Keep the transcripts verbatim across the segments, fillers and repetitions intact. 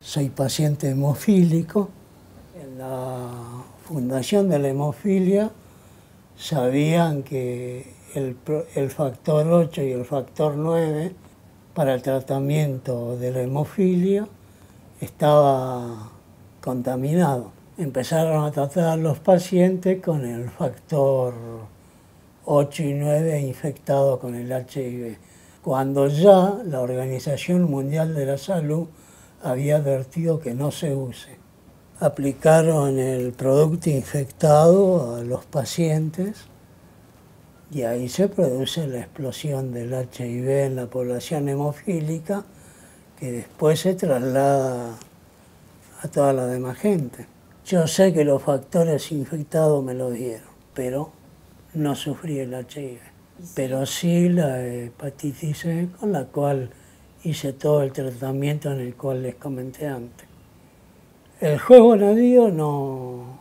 soy paciente hemofílico. En la Fundación de la Hemofilia sabían que el, el factor ocho y el factor nueve para el tratamiento de la hemofilia estaba contaminado. Empezaron a tratar a los pacientes con el factor ocho y nueve infectado con el H I V, cuando ya la Organización Mundial de la Salud había advertido que no se use. Aplicaron el producto infectado a los pacientes y ahí se produce la explosión del H I V en la población hemofílica, que después se traslada a toda la demás gente. Yo sé que los factores infectados me lo dieron, pero no sufrí el H I V. Pero sí la hepatitis C, con la cual hice todo el tratamiento en el cual les comenté antes. El juez Bonadío no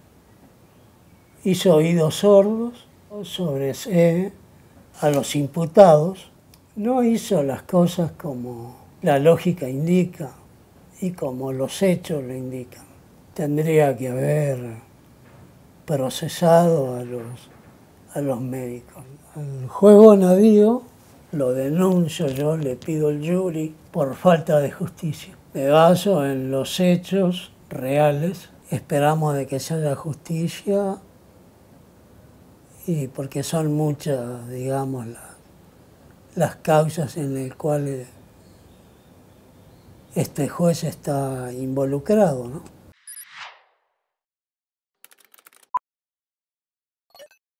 hizo oídos sordos sobre C a los imputados, no hizo las cosas como la lógica indica y como los hechos lo indican. Tendría que haber procesado a los, a los médicos. El juez Bonadío lo denuncio yo, le pido el jury por falta de justicia. Me baso en los hechos reales, esperamos de que se haga justicia y porque son muchas, digamos, la, las causas en las cuales este juez está involucrado, ¿no?